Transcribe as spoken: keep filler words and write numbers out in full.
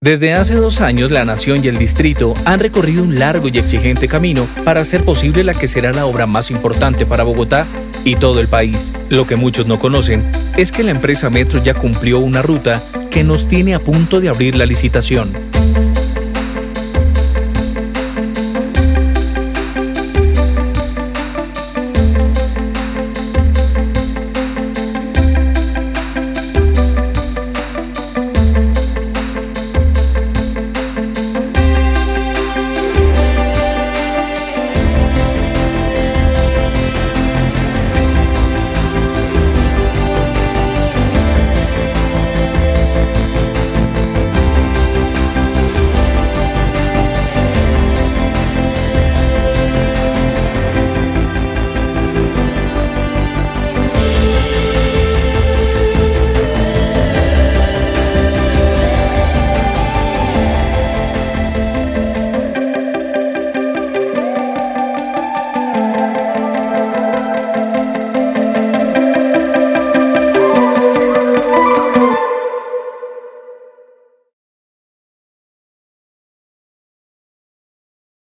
Desde hace dos años, la Nación y el Distrito han recorrido un largo y exigente camino para hacer posible la que será la obra más importante para Bogotá y todo el país. Lo que muchos no conocen es que la empresa Metro ya cumplió una ruta que nos tiene a punto de abrir la licitación.